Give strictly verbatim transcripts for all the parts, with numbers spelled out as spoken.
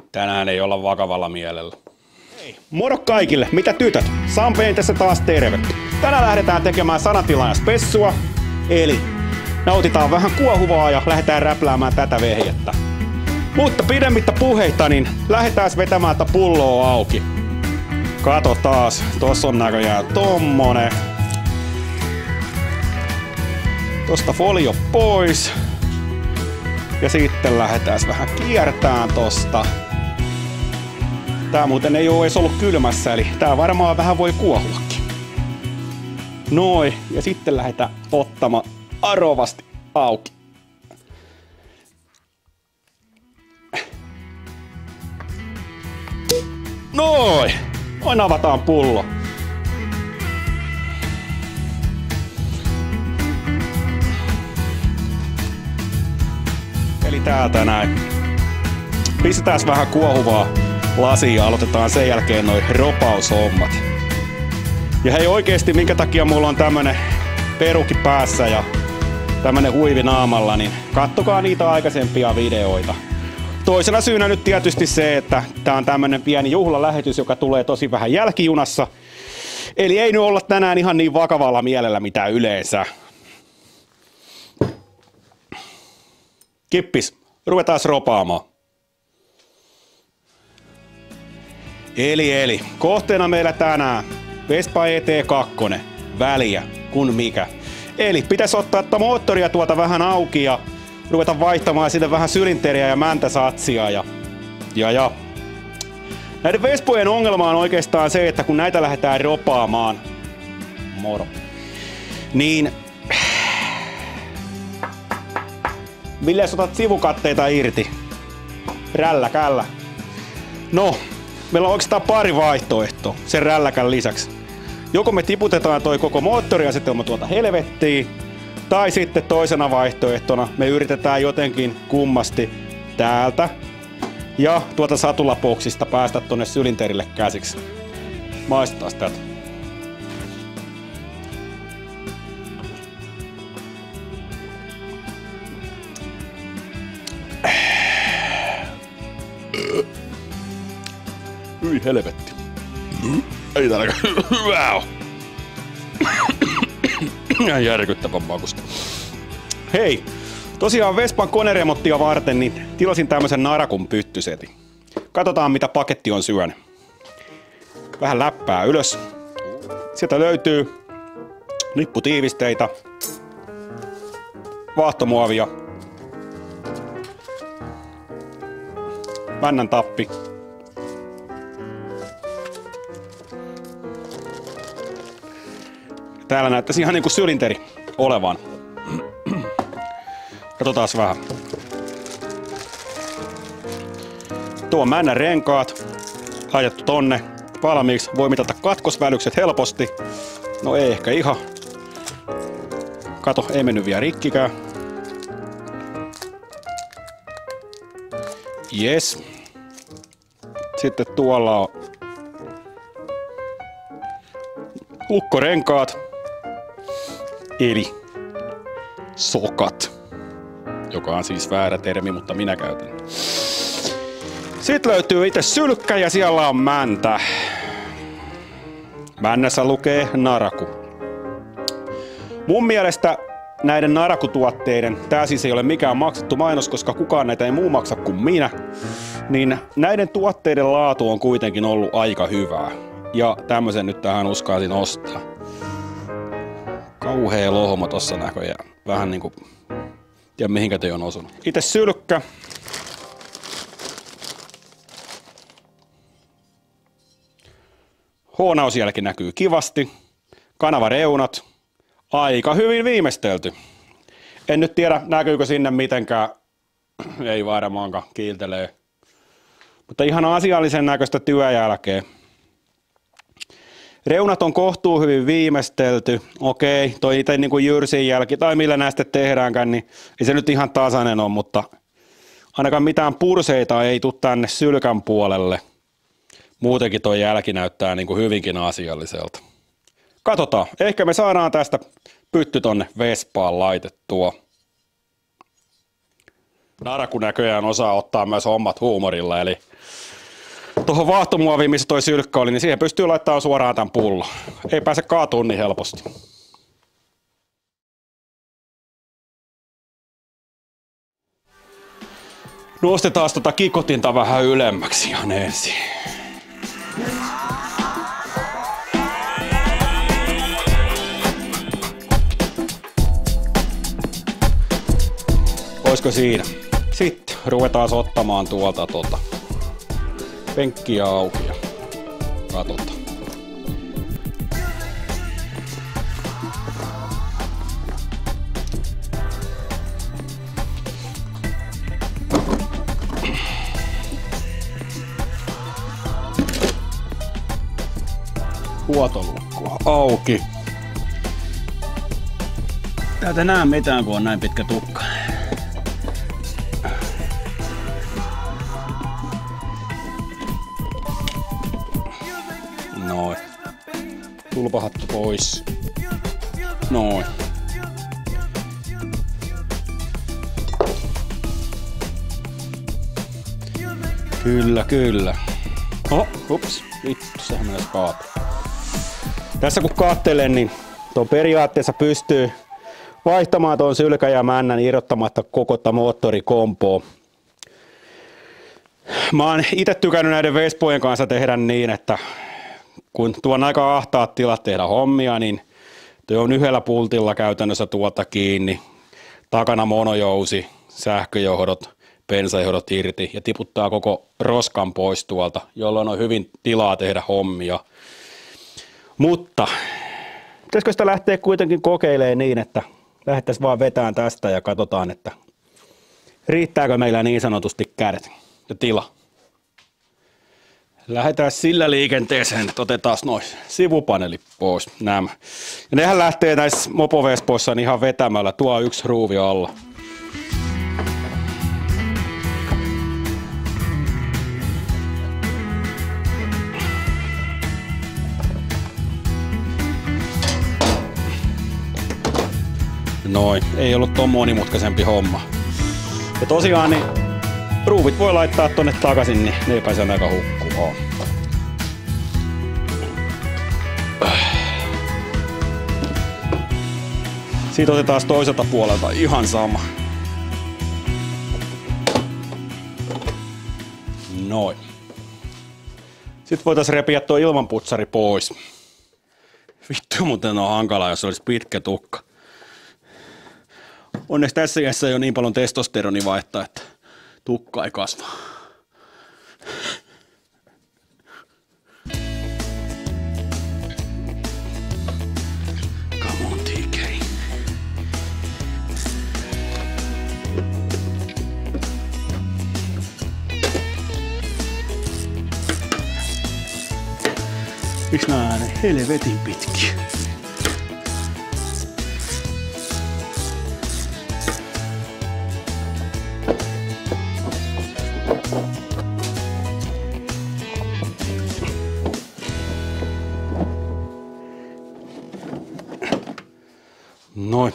Tänään ei olla vakavalla mielellä. Hei, moro kaikille, mitä tytöt? Sampeen tässä taas terve. Tänään lähdetään tekemään sanatilaa ja spessua, eli nautitaan vähän kuohuvaa ja lähdetään räpläämään tätä vehjettä. Mutta pidemmittä puheita, niin lähdetään vetämään tätä pulloa auki. Kato taas, tossa on näköjään tommonen. Tosta folio pois. Ja sitten lähdetään vähän kiertään tosta. Tää muuten ei oo edes ollut kylmässä, eli tää varmaan vähän voi kuohuakin. Noin, ja sitten lähdetään ottamaan arovasti auki. Noin! Noin avataan pullo. Eli täältä näin. Pistetään vähän kuohuvaa lasia ja aloitetaan sen jälkeen noi ropaushommat. Ja hei, oikeesti minkä takia mulla on tämmönen perukki päässä ja tämmönen huivi naamalla, niin kattokaa niitä aikaisempia videoita. Toisena syynä nyt tietysti se, että tää on tämmönen pieni juhlalähetys, joka tulee tosi vähän jälkijunassa. Eli ei nyt olla tänään ihan niin vakavalla mielellä mitä yleensä. Kippis, ruvetaan ropaamaan. Eli eli, kohteena meillä tänään Vespa E T kaksi, väliä kun mikä. Eli pitäisi ottaa tätä moottoria tuolta vähän auki ja ruveta vaihtamaan sinne vähän sylinteriä ja mäntäsatsia ja, ja, ja. Näiden Vespojen ongelma on oikeastaan se, että kun näitä lähdetään ropaamaan, moro, niin milles otat sivukatteita irti? Rälläkällä. No, meillä on oikeastaan pari vaihtoehtoa sen rälläkän lisäksi. Joko me tiputetaan toi koko moottoriasetelma tuolta helvettiin, tai sitten toisena vaihtoehtona me yritetään jotenkin kummasti täältä ja tuolta satulaboksista päästä tonne sylinterille käsiksi. Maistetaan tätä. Hyi helvetti. Ei täällä hyvää oo. Ihan järkyttävän makusta. Hei, tosiaan Vespan koneremonttia varten niin tilasin tämmösen narakun pyttysetin. Katsotaan mitä paketti on syönyt. Vähän läppää ylös. Sieltä löytyy nipputiivisteitä, vaahtomuovia, männän tappi, täällä näyttäisi ihan niinku sylinteri olevan. Katsotaas vähän. Tuo on männän renkaat. Laitettu tonne valmiiksi. Voi mitata katkosvälykset helposti. No ei ehkä ihan. Kato, ei mennyt vielä rikkikään. Yes. Sitten tuolla on lukkorenkaat. Eli sokat, joka on siis väärä termi, mutta minä käytän. Sitten löytyy itse sylkkä ja siellä on mäntä. Männässä lukee naraku. Mun mielestä näiden narakutuotteiden, tää siis ei ole mikään maksettu mainos, koska kukaan näitä ei muu maksa kuin minä, niin näiden tuotteiden laatu on kuitenkin ollut aika hyvää. Ja tämmösen nyt tähän uskaisin ostaa. Kauhea lohmo tossa näköjään. Vähän niinku, tiedä mihinkä te on osunut. Itse sylkkä. Hoonausjälki näkyy kivasti. Kanavareunat. Aika hyvin viimeistelty. En nyt tiedä näkyykö sinne mitenkään. Ei varmaankaan, kiiltelee. Mutta ihan asiallisen näköistä työjälkeä. Reunat on kohtuu hyvin viimeistelty. Okei, toi itse niin kuin jyrsin jälki tai millä näistä tehdäänkään, niin ei se nyt ihan tasainen ole, mutta ainakaan mitään purseita ei tule tänne sylkän puolelle. Muutenkin toi jälki näyttää niin kuin hyvinkin asialliselta. Katsotaan, ehkä me saadaan tästä pytty tonne Vespaan laitettua. Naraku näköjään osaa ottaa myös hommat huumorilla, eli tuohon vaahtomuoviin, missä toi sylkkä oli, niin siihen pystyy laittamaan suoraan tämän pullon. Ei pääse kaatumaan niin helposti. Nostetaan tota kikotinta vähän ylemmäksi ihan ensin. Oisko siinä? Sitten ruvetaan ottamaan tuolta tota penkkiä auki ja katsotaan. Huotolukkua auki. Täältä näe mitään, kun on näin pitkä tukka. Noin. Tulpahattu pois. Noin. Kyllä, kyllä. Oh, ups. Vittu, sehän myös kaatuu. Tässä kun katselen, niin tuon periaatteessa pystyy vaihtamaan tuon sylkä ja männän irrottamatta koko moottorikompoa. Mä oon itse tykännyt näiden Vespojen kanssa tehdä niin, että kun tuon aika ahtaat tilat tehdä hommia, niin tuo on yhdellä pultilla käytännössä tuolta kiinni, takana monojousi, sähköjohdot, bensajohdot irti ja tiputtaa koko roskan pois tuolta, jolloin on hyvin tilaa tehdä hommia. Mutta pitäisikö sitä lähteä kuitenkin kokeilemaan niin, että lähdettäisiin vaan vetään tästä ja katsotaan, että riittääkö meillä niin sanotusti kädet ja tila. Lähdetään sillä liikenteeseen, että otetaan noin sivupaneelit pois, nämä. Ja nehän lähtee näissä mopovespoissa ihan vetämällä, tuo yksi ruuvi alla. Noin, ei ollut ton monimutkaisempi homma. Ja tosiaan niin ruuvit voi laittaa tonne takaisin, niin ne ei pääse aika hukkumaan. Siitä otetaan toiselta puolelta ihan sama. Noin. Sitten voitaisiin repiä tuo ilmanputsari pois. Vittu, muuten on hankala, jos olisi pitkä tukka. Onneksi tässä iässä ei ole niin paljon testosteroni vaihtaa, että tukka ei kasva. Come on, tiikeri. Miks nää on helvetin pitkiä? Noin.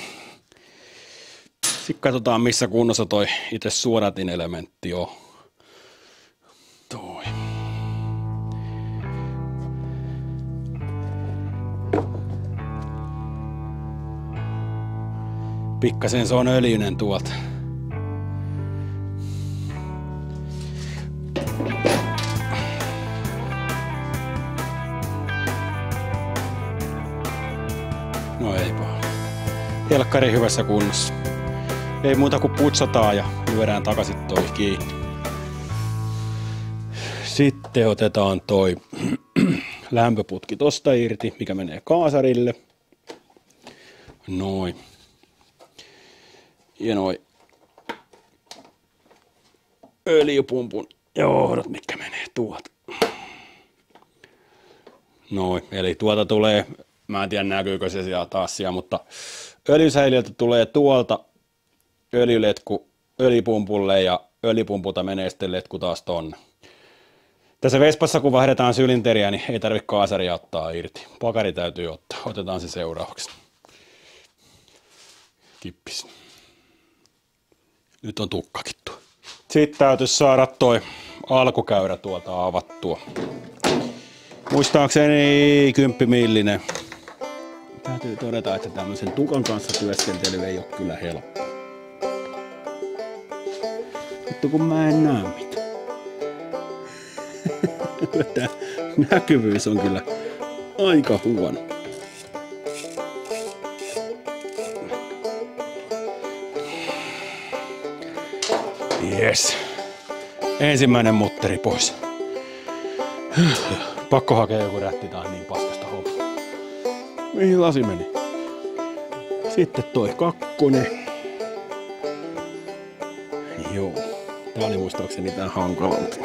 Sitten katsotaan missä kunnossa toi itse suodatinelementti on. Toi. Pikkasen se on öljyinen tuolta. No ei paha. Helkkari hyvässä kunnossa. Ei muuta kuin putsataan ja lyödään takaisin toi kiinni. Sitten otetaan toi lämpöputki tosta irti, mikä menee kaasarille. Noin. Ja noin öljypumpun johdot, mitkä menee tuolta. Noin, eli tuolta tulee, mä en tiedä näkyykö se siellä taas siellä, mutta öljysäiliöltä tulee tuolta öljyletku öljypumpulle ja öljypumpulta menee sitten letku taas tonne. Tässä Vespassa kun vaihdetaan sylinteriä, niin ei tarvitse kaasaria ottaa irti. Pakari täytyy ottaa. Otetaan se seuraavaksi. Kippis. Nyt on tukkakin tuo. Sitten täytyisi saada toi alkukäyrä tuolta avattua. Muistaakseni kymppimillinen. Täytyy todeta, että tämmöisen tukan kanssa työskentely ei ole kyllä helppoa. Mutta kun mä en näe mitään. Tämä näkyvyys on kyllä aika huono. Yes. Ensimmäinen mutteri pois. Pakko hakea joku rätti, tää on niin paskasta hommaa. Mihin lasi meni? Sitten toi kakkonen. Joo. Tää oli muistaakseni tää hankalampi.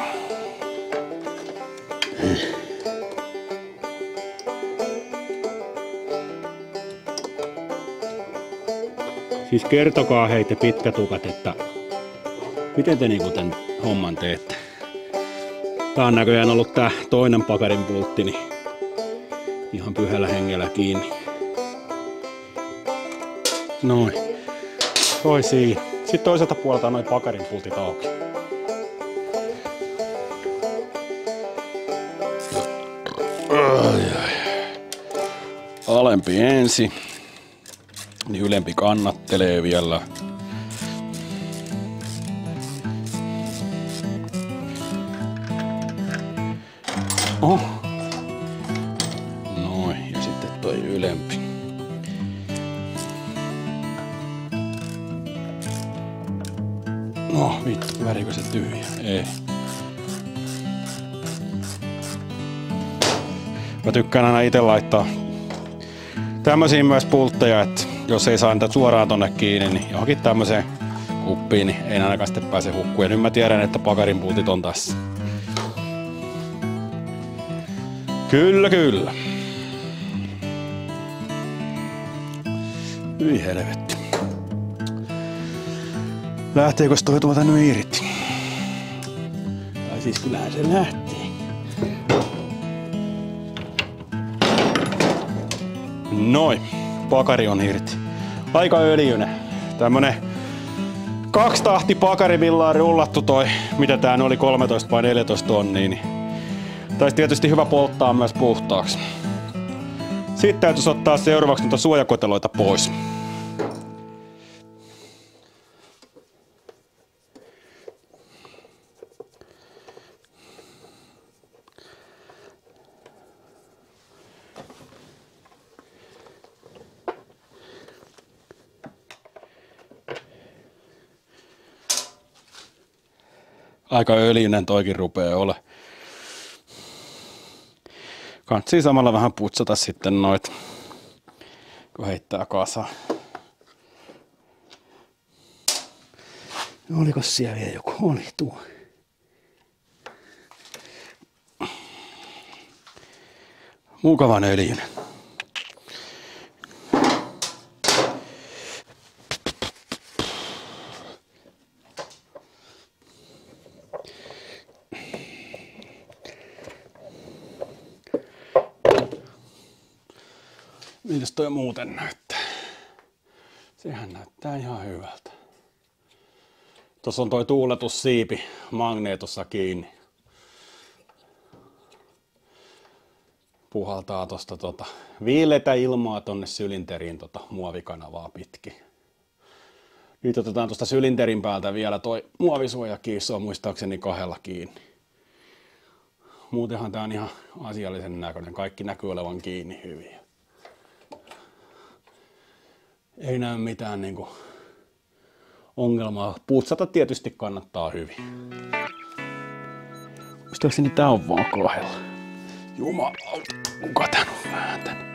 Siis kertokaa hei te pitkätukat, että miten te niinku tän homman teette? Tää on näköjään ollut tää toinen pakarin pultti, niin ihan pyhällä hengellä kiinni. Noin. Toi siinä. Sitten toiselta puolelta on noin pakarin pultit auki. Ai, ai. Alempi ensin, niin ylempi kannattelee vielä. Oh. Noin, ja sitten toi ylempi. No vittu, värikö se tyhjä? Ei. Mä tykkään aina itse laittaa tämmösiä myös pultteja, että jos ei saa niitä suoraan tonne kiinni, niin johonkin tämmöiseen kuppiin, niin ei ainakaan sitten pääse hukkuun. Ja nyt mä tiedän, että pakarin pultit on tässä. Kyllä, kyllä. Hyi helvetti. Lähteekös toi tuolta nyt irti? Tai siis kyllähän se lähtee. Noin, pakari on irti. Aika öljyinen. Tämmönen kaksi tahti pakari, millä on rullattu toi, mitä tää oli, kolmetoista vai neljätoista tonnia. Niin taisi tietysti hyvä polttaa myös puhtaaksi. Sitten täytyisi ottaa seuraavaksi noita suojakoteloita pois. Aika öljyinen toikin rupeaa ole. Kantsii samalla vähän putsata sitten noit, kun heittää kasaan. Oliko siellä vielä joku? Oli tuo. Mukavan öljyinen. Mitäs toi muuten näyttää? Sehän näyttää ihan hyvältä. Tuossa on toi tuuletussiipi magneetossa kiinni. Puhaltaa tosta tota viileitä ilmaa tonne sylinteriin tota muovikanavaa pitkin. Nyt otetaan tuosta sylinterin päältä vielä toi muovisuojakiisso on muistaakseni kahdella kiinni. Muutenhan tää on ihan asiallisen näköinen. Kaikki näkyy olevan kiinni hyvin. Ei näy mitään niinku ongelmaa. Putsata tietysti kannattaa hyvin. Muistaakseni tää on vaan kahdella. Jumala, kuka tän on vääntänyt?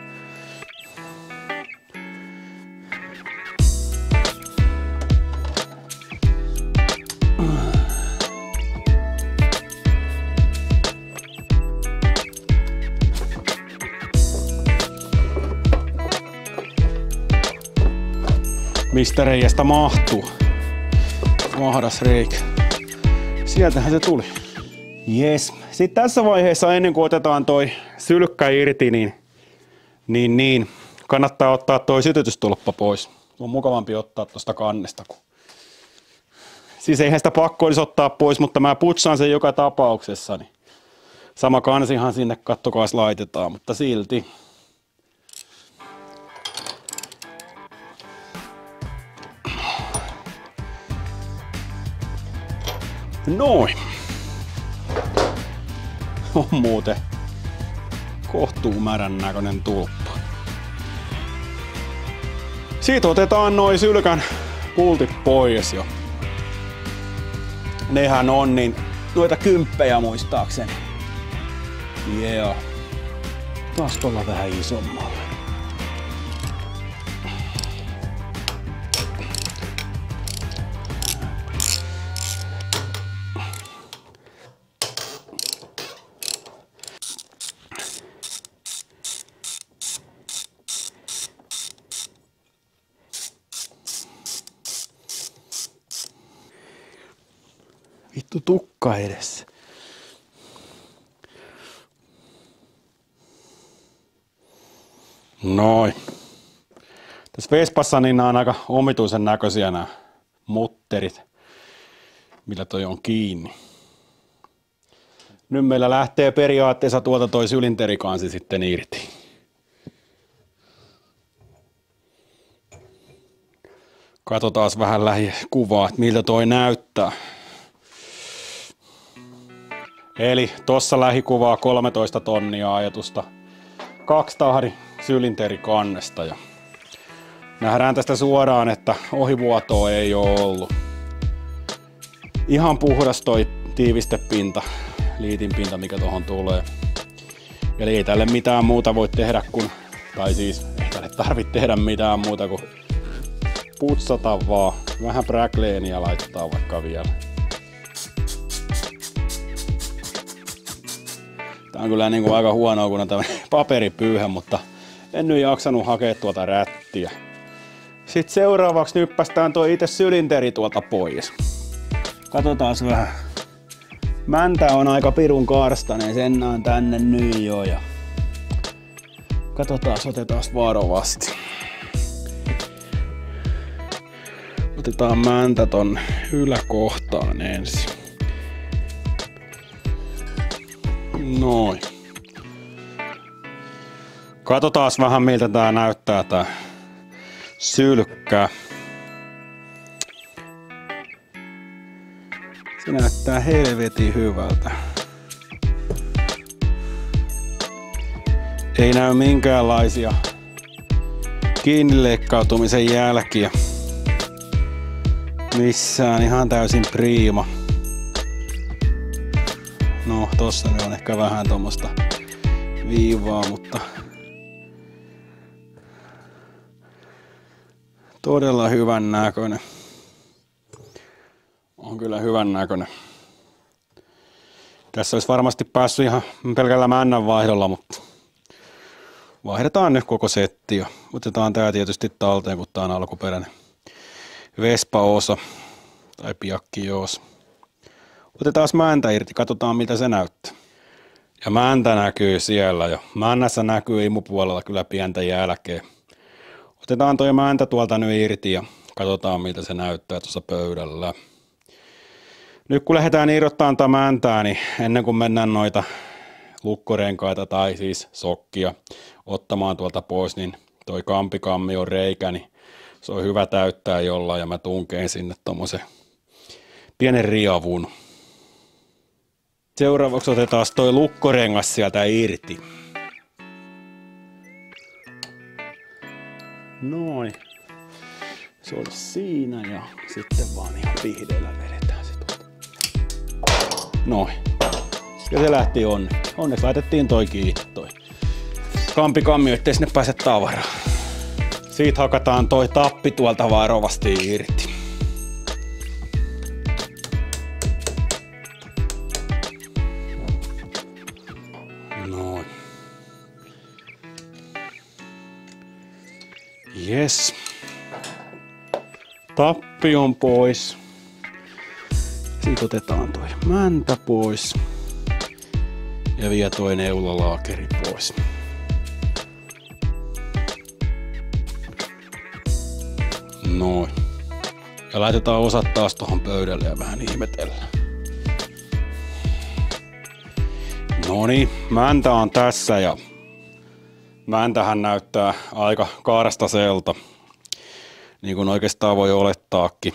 Mistä reiästä mahtuu? Mahdas reikä. Sieltähän se tuli. Jes. Sitten tässä vaiheessa ennen kuin otetaan toi sylkkä irti, niin, niin, niin kannattaa ottaa toi sytytystulppa pois. On mukavampi ottaa tuosta kannesta, kun Siis eihän sitä pakko olisi ottaa pois, mutta mä putsaan sen joka tapauksessa. Niin sama kansihan sinne kattokaas laitetaan, mutta silti. Noin. On muuten kohtuu märän näköinen tulppa. Siitä otetaan noin sylkän pultit pois jo. Nehän on niin noita kymppejä muistaakseni. Yeah. Taas tuolla vähän isommalla. Vittu tukka edessä. Noin. Tässä Vespassa niin nämä on aika omituisen näköisiä nämä mutterit, millä toi on kiinni. Nyt meillä lähtee periaatteessa tuolta toi sylinterikansi sitten irti. Katsotaan vähän lähikuvaa, että miltä toi näyttää. Eli tossa lähikuvaa kolmetoista tonnia ajetusta kaksi tahdin sylinterikannesta. Ja nähdään tästä suoraan, että ohivuotoa ei ole ollut. Ihan puhdas toi tiivistepinta, liitinpinta mikä tuohon tulee. Eli ei tälle mitään muuta voi tehdä kuin, tai siis ei tälle tarvitse tehdä mitään muuta kuin putsata vaan. Vähän bräkleeniä laittaa vaikka vielä. Tää on kyllä niinku aika huonoa, kun on tämmönen paperipyyhä, mutta en nyt jaksanut hakea tuota rättiä. Sitten seuraavaksi nyppästään tuo itse sylinteri tuolta pois. Katsotaan vähän. Mäntä on aika pirun karstainen, sen on tänne nyt jo. Ja katsotaan, otetaan varovasti. Otetaan mäntä ton yläkohtaan ensin. Noin. Katsotaan vähän miltä tää näyttää tää sylkkä. Se näyttää helvetin hyvältä. Ei näy minkäänlaisia kiinnileikkautumisen jälkiä. Missään, ihan täysin priima. No tossa ne on ehkä vähän tommoista viivaa, mutta todella hyvän näköinen. On kyllä hyvän näköinen. Tässä olisi varmasti päässyt ihan pelkällä männän vaihdolla, mutta vaihdetaan nyt koko setti ja otetaan tää tietysti talteen, kun tää on alkuperäinen Vespa-osa tai piakki-osa. Otetaan mäntä irti, katsotaan miltä se näyttää. Ja mäntä näkyy siellä jo. Männässä näkyy imupuolella kyllä pientä jälkeä. Otetaan toi mäntä tuolta nyt irti ja katsotaan miltä se näyttää tuossa pöydällä. Nyt kun lähdetään irrottamaan tätä mäntää, niin ennen kuin mennään noita lukkorenkaita tai siis sokkia ottamaan tuolta pois, niin toi kampikammi on reikä, niin se on hyvä täyttää jollain ja mä tunkeen sinne tommosen pienen riavun. Seuraavaksi otetaan toi lukkorengas sieltä irti. Noin. Se oli siinä ja sitten vaan ihan vihdeellä vedetään se tuolta. Noin. Ja se lähti onneksi. Onneksi laitettiin toi kiinni toi kampikammi, ettei sinne pääse tavaraa. Siitä hakataan toi tappi tuolta varovasti irti. Noin. Jes. Tappi on pois. Siitä otetaan toi mäntä pois. Ja vielä toi neulalaakeri pois. Noin. Ja laitetaan osat taas tuohon pöydälle ja vähän ihmetellään. Noniin, mäntä on tässä ja mäntähän näyttää aika karstaselta, niin kuin oikeastaan voi olettaakin.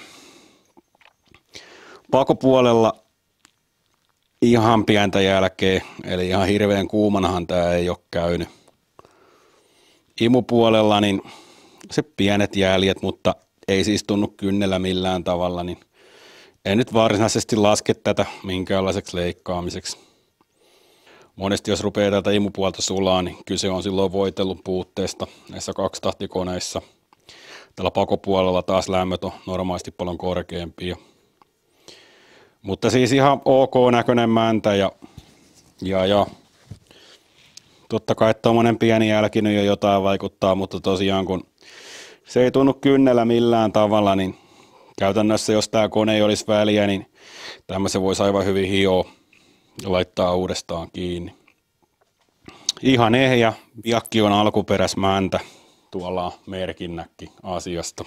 Pakopuolella ihan pientä jälkeä, eli ihan hirveän kuumanahan tää ei ole käynyt. Imupuolella niin se pienet jäljet, mutta ei siis tunnu kynnellä millään tavalla, niin en nyt varsinaisesti laske tätä minkäänlaiseksi leikkaamiseksi. Monesti jos rupeaa tätä imupuolta sulaa, niin kyse on silloin voitelun puutteesta näissä kaksitahtikoneissa. Tällä pakopuolella taas lämmöt on normaalisti paljon korkeampia. Mutta siis ihan ok näköinen mäntä ja, ja, ja totta kai tommonen pieni jälki nyt jo jotain vaikuttaa, mutta tosiaan kun se ei tunnu kynnellä millään tavalla, niin käytännössä jos tää kone ei olisi väliä, niin tämmöisen voisi aivan hyvin hioa ja laittaa uudestaan kiinni. Ihan ehjä, viakki on alkuperäismäntä, tuolla on merkinnäkin asiasta.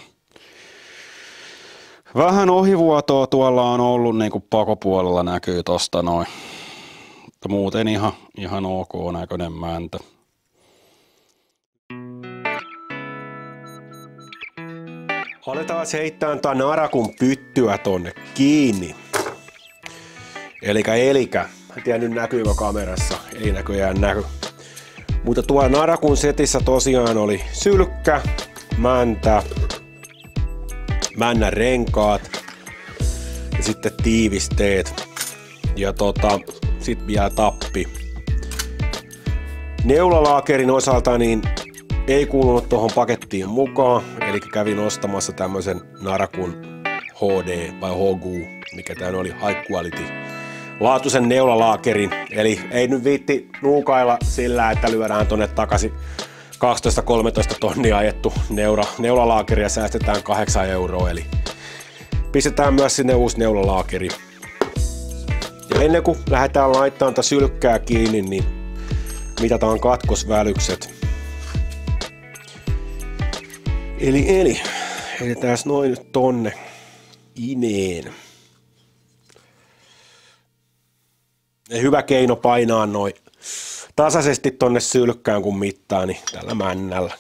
Vähän ohivuotoa tuolla on ollut, niin kuin pakopuolella näkyy tosta noin. Mutta muuten ihan, ihan ok näköinen mäntä. Aletaan heittää tämän narakun pyttyä tonne kiinni. Elikä elikä. En tiedä nyt näkyykö kamerassa, ei näköjään näky. Mutta tuolla narakun setissä tosiaan oli sylkkä, mäntä, männän renkaat ja sitten tiivisteet ja tota, sit vielä tappi. Neulalaakerin osalta niin ei kuulunut tuohon pakettiin mukaan, eli kävin ostamassa tämmösen narakun H D vai H G U, mikä tää oli, High Quality laatuisen neulalaakerin, eli ei nyt viitti nuukailla sillä, että lyödään tonne takaisin kaksitoista kolmetoista tonnia ajettu neura, neulalaakeria, säästetään kahdeksan euroa, eli pistetään myös sinne uusi neulalaakeri. Ja ennen kuin lähdetään laittamaan tätä sylkkää kiinni, niin mitataan katkosvälykset. Eli, eli, edetään noin nyt tonne ineen. Ja hyvä keino painaa noin tasaisesti tonne sylkkään kun mittaa, niin tällä männällä.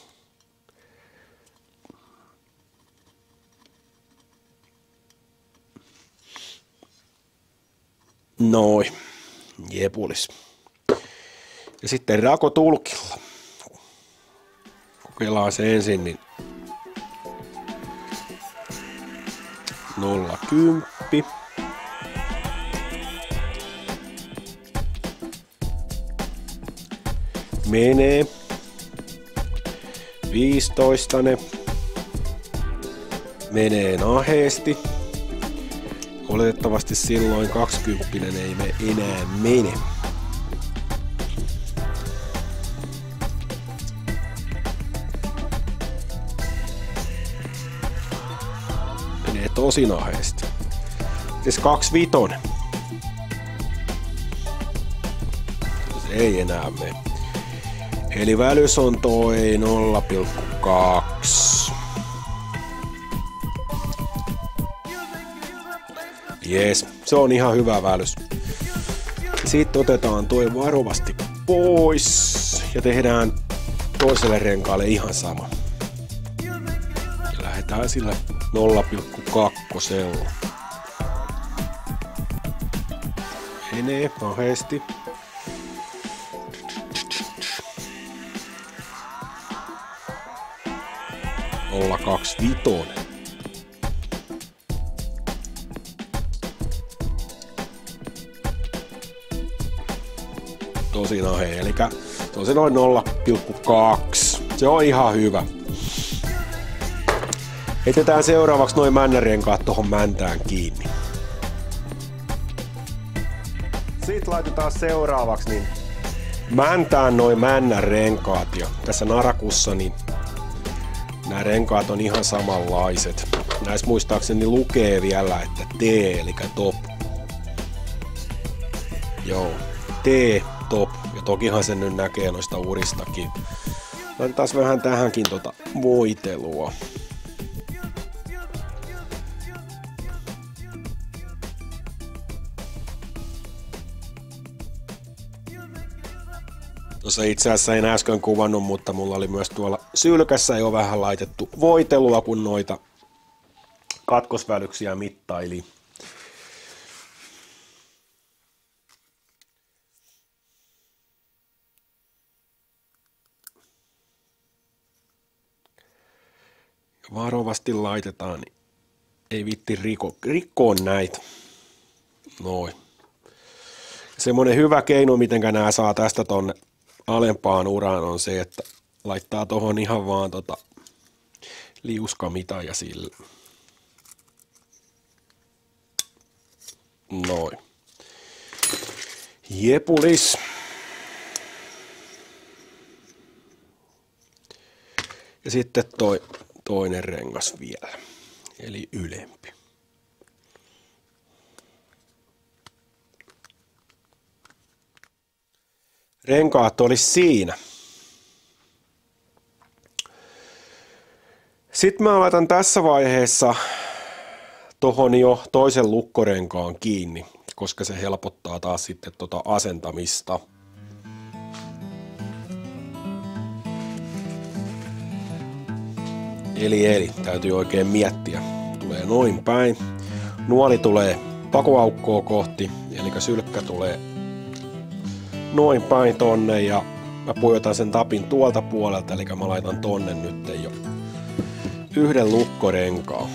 Noin, jepulis. Ja sitten rakotulkilla. Kokeillaan se ensin, niin nolla kymppi. Menee. viisitoistane. Menee naheesti. Oletettavasti silloin kaksikymppinen ei me enää mene. Menee tosi naheesti. Siis kaksikymmentäviisi. Se ei enää mene. Eli välys on toi nolla pilkku kaksi. Jees, se on ihan hyvä välys. Sitten otetaan toi varovasti pois ja tehdään toiselle renkaalle ihan sama. Ja lähdetään sillä nolla pilkku kaksi. Menee naheesti. nolla pilkku kaksikymmentäviisi. Tosi nahe, eli se on se noin nolla pilkku kaksi. Se on ihan hyvä. Heitetään seuraavaksi noin männänrenkaat tohon mäntään kiinni. Sitten laitetaan seuraavaksi niin mäntään noin männänrenkaat ja tässä narakussa niin nämä renkaat on ihan samanlaiset. Näissä muistaakseni lukee vielä, että T eli top. Joo, T, top. Ja tokihan sen nyt näkee noista uristakin. Laitetaan vähän tähänkin tota voitelua. Tuossa itse asiassa en äsken kuvannut, mutta mulla oli myös tuolla sylkässä jo vähän laitettu voitelua, kun noita katkosvälyksiä mittaili. Ja varovasti laitetaan, niin ei vitti riko, rikkoon näitä. Noin. Semmoinen hyvä keino, mitenkä nämä saa tästä tonne alempaan uraan, on se, että laittaa tohon ihan vaan tota liuskamita ja sillä. Noin. Jepulis. Ja sitten toi toinen rengas vielä, eli ylempi. Renkaat olisi siinä. Sitten mä laitan tässä vaiheessa tohon jo toisen lukkorenkaan kiinni, koska se helpottaa taas sitten tota asentamista. Eli eli, täytyy oikein miettiä. Tulee noin päin. Nuoli tulee pakoaukkoa kohti, eli sylkkä tulee noin päin tonne ja mä pujotan sen tapin tuolta puolelta, eli mä laitan tonne nyt jo yhden lukkorenkaan.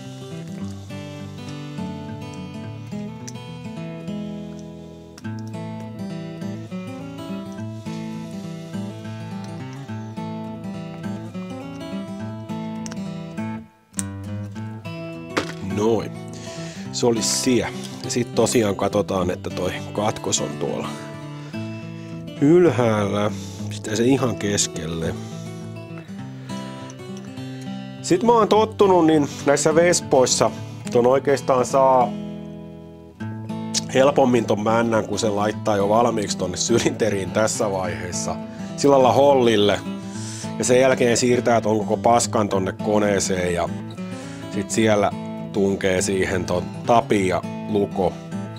Noin. Se olisi siellä. Ja sitten tosiaan katsotaan, että toi katkos on tuolla ylhäällä. Sitten se ihan keskelle. Sitten mä oon tottunut, niin näissä vespoissa ton oikeastaan saa helpommin ton männän, kun se laittaa jo valmiiksi tonne sylinteriin tässä vaiheessa. Sillä lailla hollille. Ja sen jälkeen siirtää ton koko paskan tonne koneeseen ja sit siellä tunkee siihen ton tapi ja luko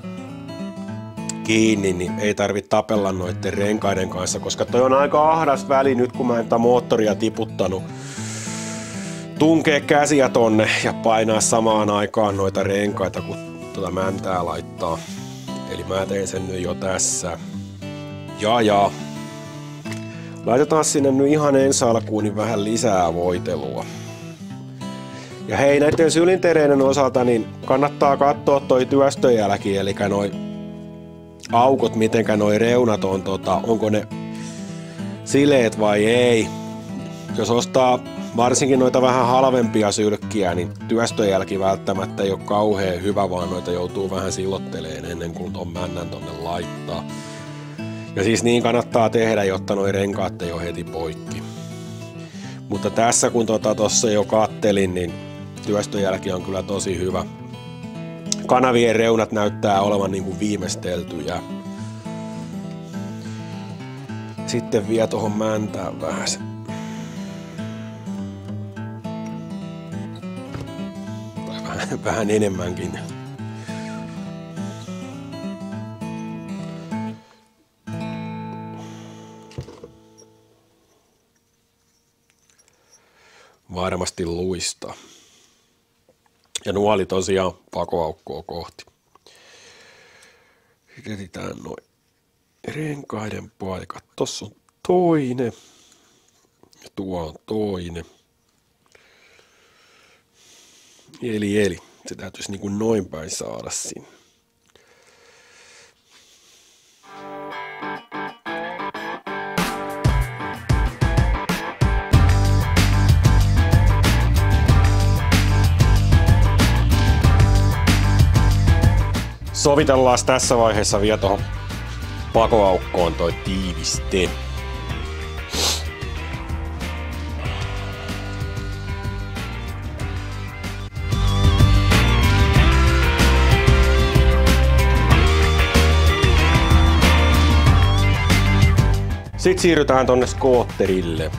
kiinni, niin ei tarvitse tapella noiden renkaiden kanssa, koska toi on aika ahdas väli nyt, kun mä en tätä moottoria tiputtanut. Tunkee käsiä tonne ja painaa samaan aikaan noita renkaita, kun tuota mäntää laittaa. Eli mä teen sen nyt jo tässä. Ja ja. Laitetaan sinne nyt ihan ensi alkuun niin vähän lisää voitelua. Ja hei, näiden sylintereiden osalta niin kannattaa katsoa toi työstöjälki, eli noi aukot, mitenkä noi reunat on, tota, onko ne sileet vai ei. Jos ostaa varsinkin noita vähän halvempia sylkkiä, niin työstöjälki välttämättä ei ole kauhean hyvä, vaan noita joutuu vähän silotteleen ennen kuin ton männän tonne laittaa. Ja siis niin kannattaa tehdä, jotta noi renkaat ei ole heti poikki. Mutta tässä kun tota tossa jo kattelin, niin työstöjälki on kyllä tosi hyvä. Kanavien reunat näyttää olevan niin kuin viimeisteltyjä. Sitten vie tuohon mäntään vähän se. Tai vähän, vähän enemmänkin. Varmasti luistaa. Ja nuoli tosiaan pakoaukkoa kohti. Sitten etsitään noin renkaiden paikat. Tossa on toinen. Ja tuo on toinen. Eli eli. Se täytyisi niin kuin noin päin saada sinne. Sovitellaan tässä vaiheessa vielä tuohon pakoaukkoon toi tiiviste. Sitten siirrytään tonne skootterille.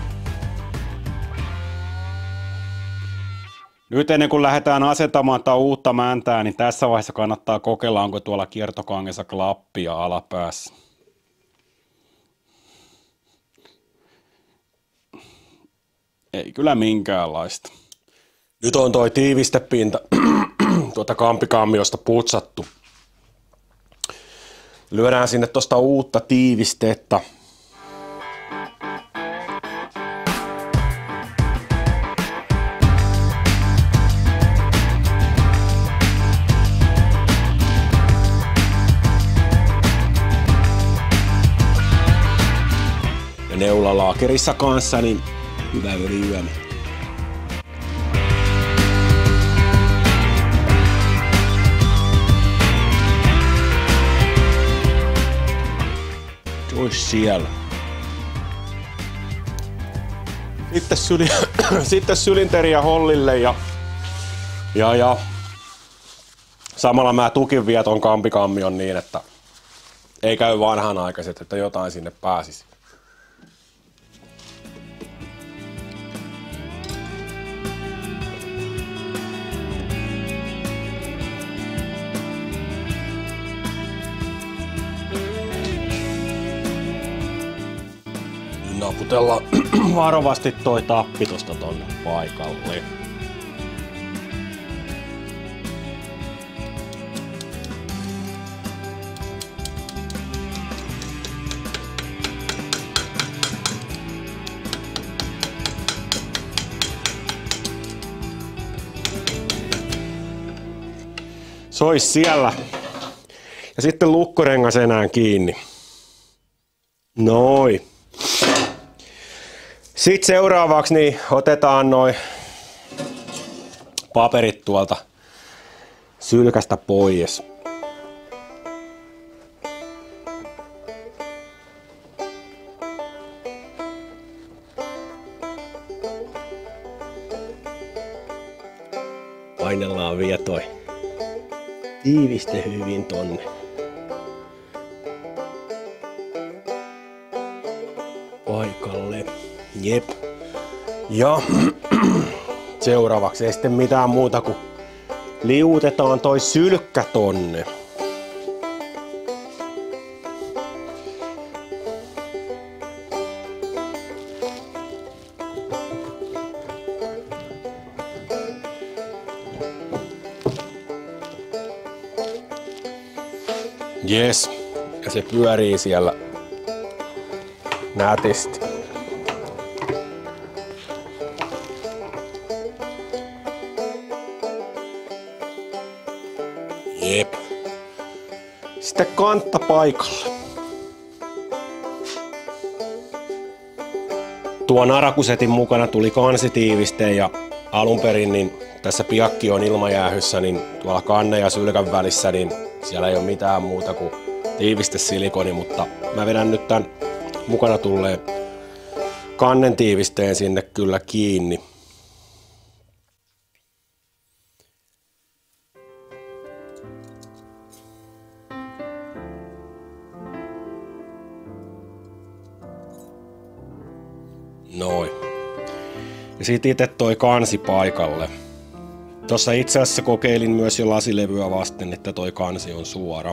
Nyt ennen kuin lähdetään asentamaan tätä uutta mäntää, niin tässä vaiheessa kannattaa kokeilla, onko tuolla kiertokangessa klappia alapäässä. Ei kyllä minkäänlaista. Nyt on toi tiivistepinta tuota kampikammiosta putsattu. Lyödään sinne tosta uutta tiivistettä. Ja neulalaakerissa kanssa, niin hyvä ylilyöminen. Ois siellä. Sitten, syli, sitten sylinteriä hollille ja, ja, ja samalla mä tukin vielä ton kampikammion niin, että ei käy vanhanaikaiset, että jotain sinne pääsisi. Naputellaan varovasti toi tappi tosta tonne paikalle. Se ois siellä. Ja sitten lukkorengas enää kiinni. Noin. Sitten seuraavaksi niin otetaan noin paperit tuolta sylkästä pois. Painellaan vielä toi tiiviste hyvin tonne. Paikalle. Jep. Ja seuraavaksi ei sitten mitään muuta kuin liuutetaan toi sylkkä tonne. Jes. Ja se pyörii siellä nätisti. Jep. Sitten kantta paikalle. Tuo narakusetin mukana tuli kansitiiviste ja alun perin niin tässä piakki on ilmajäähyssä, niin tuolla kannen ja sylkän välissä niin siellä ei ole mitään muuta kuin tiivistesilikoni, mutta mä vedän nyt tän mukana tulleen kannen tiivisteen sinne kyllä kiinni. Noin. Ja sit itse toi kansi paikalle. Tossa itse asiassa kokeilin myös jo lasilevyä vasten, että toi kansi on suora.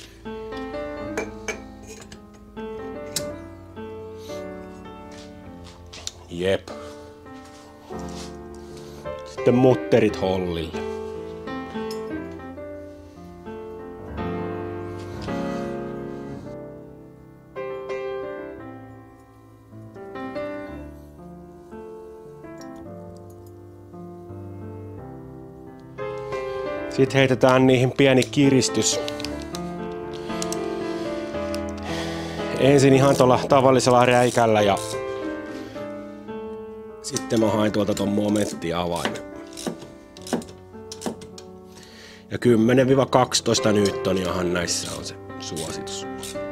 Jep. Sitten mutterit hollille. Sitten heitetään niihin pieni kiristys. Ensin ihan tuolla tavallisella räikällä ja sitten mä hain tuolta ton momenttiavaimen. Ja kymmenen kaksitoista newtoniahan näissä on se suositus.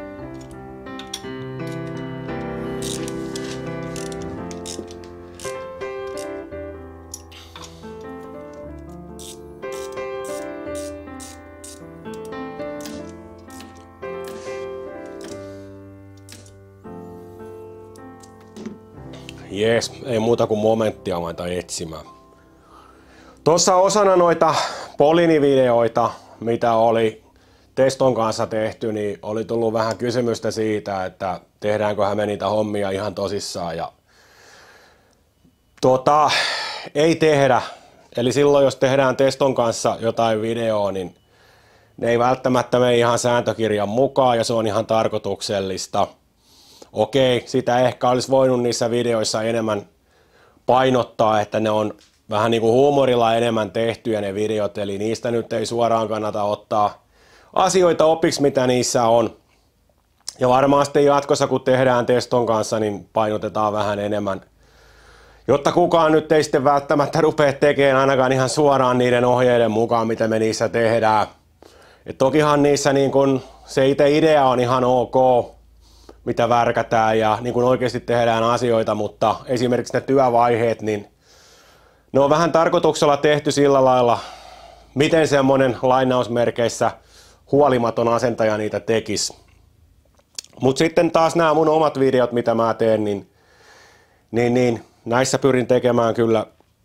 Jees, ei muuta kuin momenttiavainta etsimään. Tuossa osana noita Polini-videoita, mitä oli Teston kanssa tehty, niin oli tullut vähän kysymystä siitä, että tehdäänköhän me niitä hommia ihan tosissaan. Ja Tota, ei tehdä. Eli silloin, jos tehdään Teston kanssa jotain videoa, niin ne ei välttämättä mene ihan sääntökirjan mukaan ja se on ihan tarkoituksellista. Okei, sitä ehkä olisi voinut niissä videoissa enemmän painottaa, että ne on vähän niin kuin huumorilla enemmän tehtyjä ne videot, eli niistä nyt ei suoraan kannata ottaa asioita opiksi, mitä niissä on. Ja varmaan sitten jatkossa, kun tehdään Teston kanssa, niin painotetaan vähän enemmän, jotta kukaan nyt ei sitten välttämättä rupea tekemään ainakaan ihan suoraan niiden ohjeiden mukaan, mitä me niissä tehdään. Et tokihan niissä niin kun se itse idea on ihan ok, mitä värkätään ja niin kun oikeasti tehdään asioita, mutta esimerkiksi ne työvaiheet, niin ne on vähän tarkoituksella tehty sillä lailla, miten semmoinen lainausmerkeissä huolimaton asentaja niitä tekisi. Mutta sitten taas nämä mun omat videot, mitä mä teen, niin, niin, niin näissä pyrin tekemään kyllä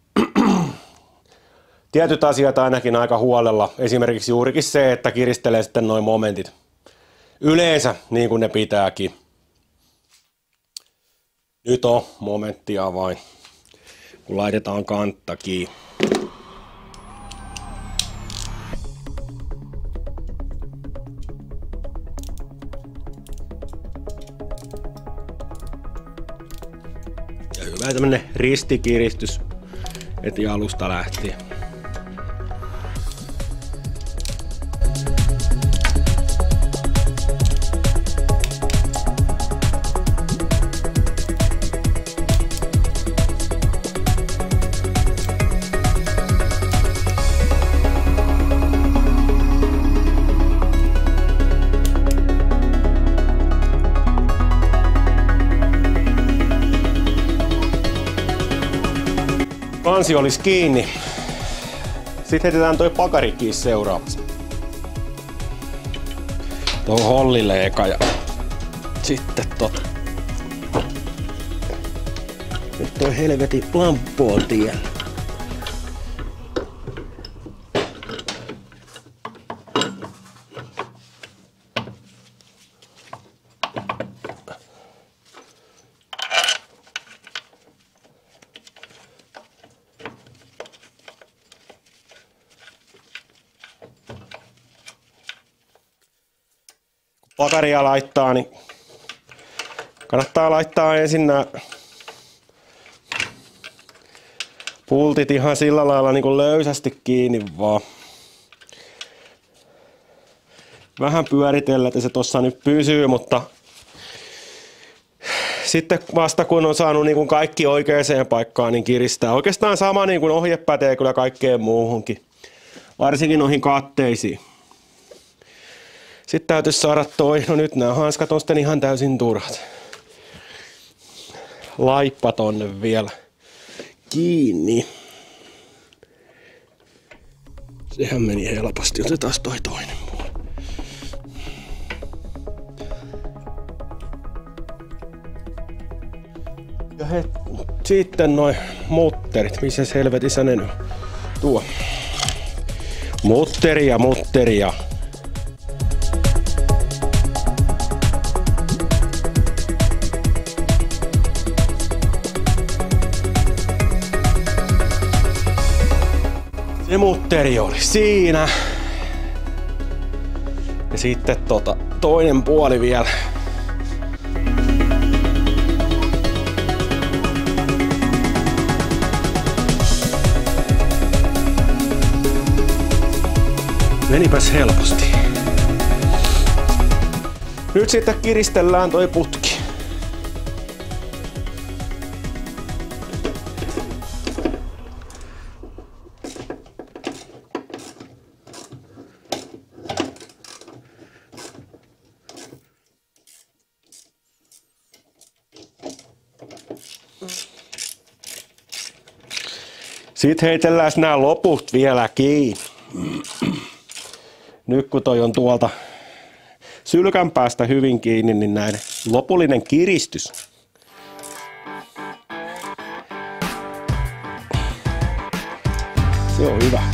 tietyt asiat ainakin aika huolella. Esimerkiksi juurikin se, että kiristelee sitten noin momentit yleensä niin kuin ne pitääkin. Nyt on momenttia vain, kun laitetaan kantta kiinni. Ja hyvä tämmönen ristikiristys heti alusta lähtien. Kansi olisi kiinni. Sitten heitetään toi pakari kiinni seuraavaksi. Tuohon hollille eka ja sitten tota. Nyt toi helvetin lamppu on tiellä. Pakaria laittaa, niin kannattaa laittaa ensin nämä pultit ihan sillä lailla niin kuin löysästi kiinni vaan. Vähän pyöritellä, että se tossa nyt pysyy, mutta sitten vasta kun on saanut niin kuin kaikki oikeaan paikkaan, niin kiristää. Oikeastaan sama niin kuin ohje pätee kyllä kaikkeen muuhunkin, varsinkin noihin katteisiin. Sitten täytyisi saada toi, no nyt nämä hanskat on sitten ihan täysin turhat. Laippa tonne vielä kiinni. Sehän meni helposti, otetaan toi toinen puoli. Ja he, sitten noi mutterit, missä helvetissä ne nyt tuo. Mutteria, mutteria. Se mutteri oli siinä. Ja sitten tota, toinen puoli vielä. Menipäs helposti. Nyt sitten kiristellään toi putki. Sitten heitellään nämä loput vielä kiinni. Nyt kun toi on tuolta sylkän päästä hyvin kiinni, niin näin lopullinen kiristys. Se on hyvä.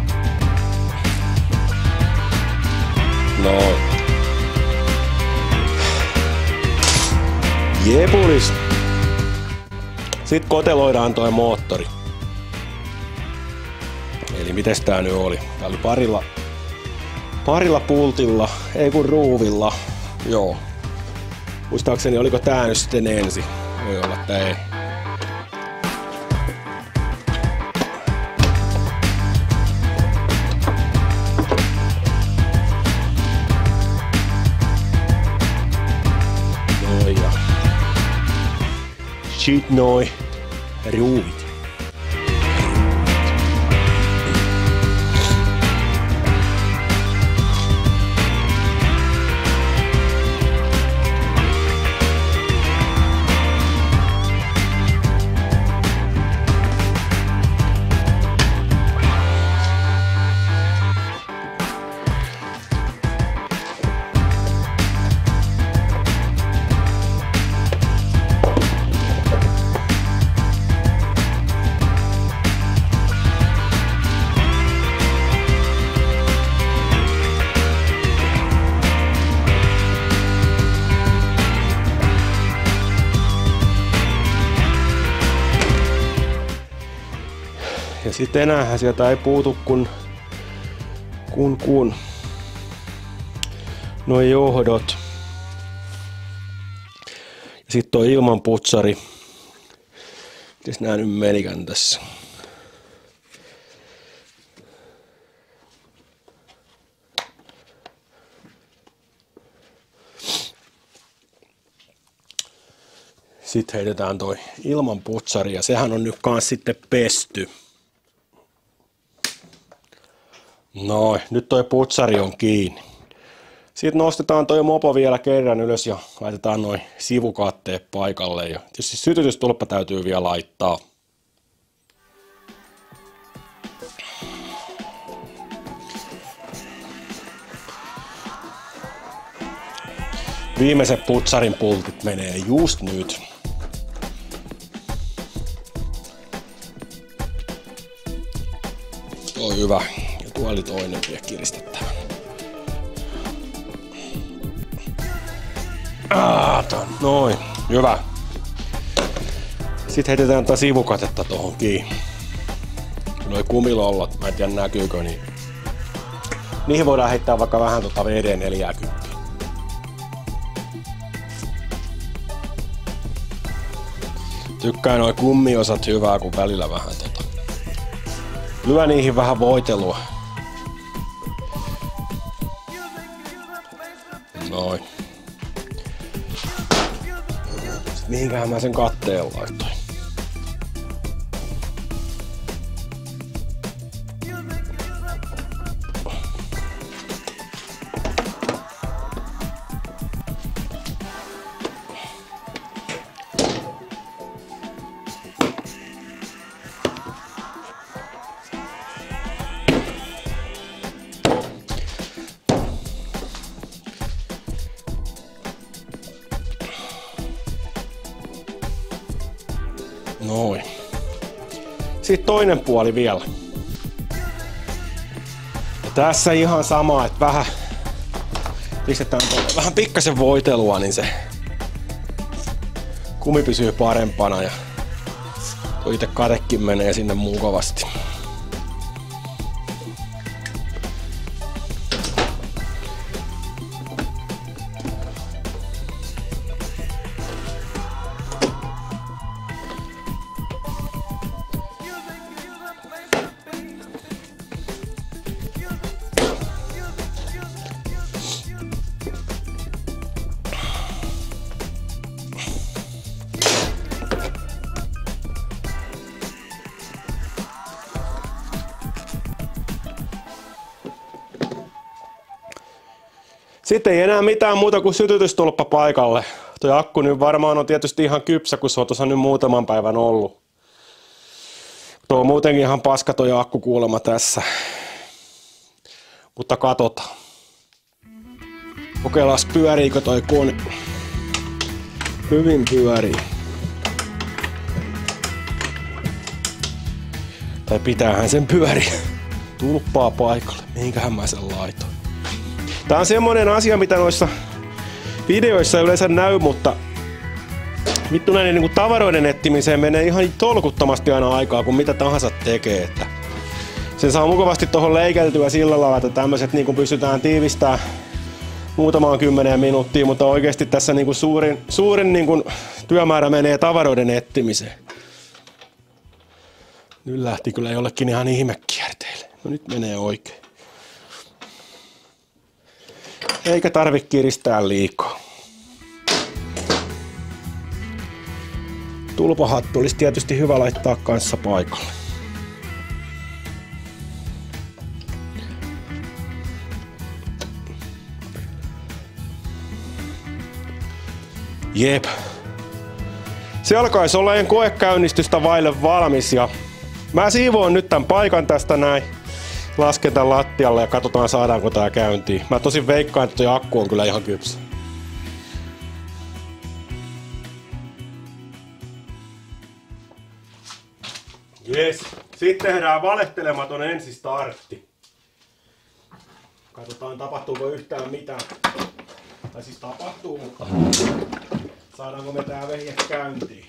Noin. Jepulis. Sitten koteloidaan toi moottori. Eli mites tää nyt oli? Tää oli parilla, parilla pultilla, ei kun ruuvilla. Joo. Muistaakseni oliko tää nyt sitten ensin? Voi olla, että ei. Noin ja. Shit noi ruuvit. Ja sitten enäähän sieltä ei puutu kun, kun, kun noi johdot. Ja sitten toi ilmanputsari. Mites nää nyt menikään tässä? Sitten heitetään toi ilmanputsari ja sehän on nyt kans sitten pesty. Noin, nyt toi putsari on kiinni. Sitten nostetaan toi mopo vielä kerran ylös ja laitetaan noin sivukatteet paikalle. Ja tietysti sytytystulppa täytyy vielä laittaa. Viimeiset putsarin pultit menee just nyt. On hyvä. Ja tuoli toinen vielä kiristettävä. Ah, noin. Hyvä. Sitten heitetään tätä sivukatetta tohon kiinni. Noi kumilollot, mä en tiedä näkyykö, niin niihin voidaan heittää vaikka vähän tota V D neljäkymmentä. Tykkään noi kummiosat hyvää, kun välillä vähän tota. Lyö niihin vähän voitelua. Noin. Sitten mihinkähän mä sen katteen laitoin? Noin. Sitten toinen puoli vielä. Ja tässä ihan sama, että vähän pistetään vähän pikkasen voitelua, niin se kumi pysyy parempana ja tuo itse katekin menee sinne mukavasti. Sitten ei enää mitään muuta kuin sytytystulppa paikalle. Tuo akku nyt varmaan on tietysti ihan kypsä, kun se on tuossa nyt muutaman päivän ollut. Tuo on muutenkin ihan paska tuo akku kuulemma tässä. Mutta katsotaan. Kokeillaan pyöriikö toi kone. Hyvin pyörii. Tai pitäähän sen pyöriä. Tulppaa paikalle. Mihinkähän mä sen laitoin? Tää on semmonen asia, mitä noissa videoissa ei yleensä näy, mutta vittu näiden niinku tavaroiden etsimiseen menee ihan tolkuttomasti aina aikaa, kun mitä tahansa tekee. Että sen saa mukavasti tuohon leikeltyä sillä lailla, että tämmöiset niinku pystytään tiivistämään muutamaan kymmeneen minuuttiin, mutta oikeasti tässä niinku suurin, suurin niinku työmäärä menee tavaroiden etsimiseen. Nyt lähti kyllä jollekin ihan ihmekierteille. No nyt menee oikein. Eikä tarvitse kiristää liikaa. Tulpahattu olisi tietysti hyvä laittaa kanssa paikalle. Jep. Se alkaisi olla koekäynnistystä vaille valmis ja mä siivoon nyt tän paikan tästä näin. Lasken tän lattialle ja katsotaan saadaanko tää käyntiin. Mä tosin veikkaan, että toi akku on kyllä ihan kypsä. Jes. Sitten tehdään valehtelematon ensistartti. Katsotaan tapahtuuko yhtään mitään. Tai siis tapahtuu, mutta saadaanko me tää vehje käyntiin.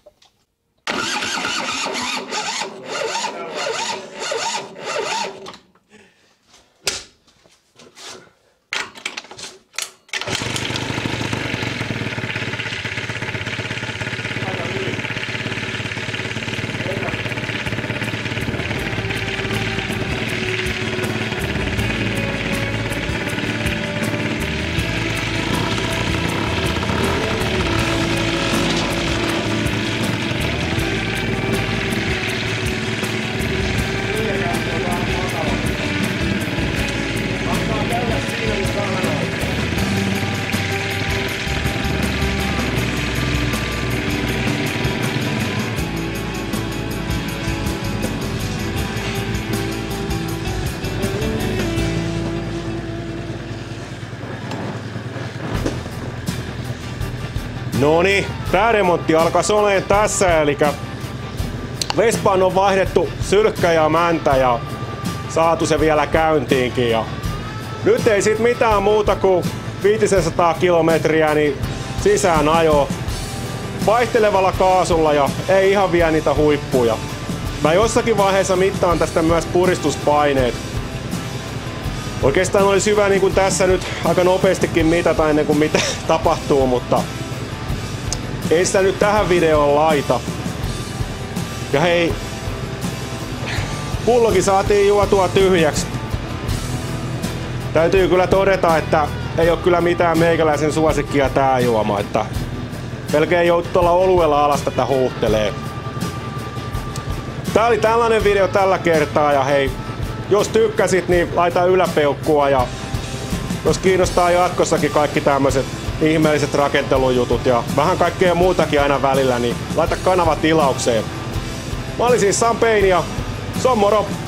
Noniin, tää remontti alkaisi olemaan tässä, eli Vespaan on vaihdettu sylkkä ja mäntä ja saatu se vielä käyntiinkin. Ja nyt ei sit mitään muuta kuin viisisataa kilometriä niin sisään ajoa vaihtelevalla kaasulla ja ei ihan vielä niitä huippuja. Mä jossakin vaiheessa mittaan tästä myös puristuspaineet. Oikeastaan olisi hyvä niin kuin tässä nyt aika nopeastikin mitata ennen kuin mitä tapahtuu, mutta ei sitä nyt tähän videoon laita. Ja hei, pullokin saatiin juotua tyhjäksi. Täytyy kyllä todeta, että ei ole kyllä mitään meikäläisen suosikkia tää juoma, että melkein joutuu tuolla oluella alas tätä huuhtelee. Tää oli tällainen video tällä kertaa ja hei, jos tykkäsit niin laita yläpeukkua ja jos kiinnostaa jatkossakin kaikki tämmöiset ihmeelliset rakentelujutut ja vähän kaikkea muutakin aina välillä, niin laita kanava tilaukseen. Mä olin siis Sam Payne ja se on moro!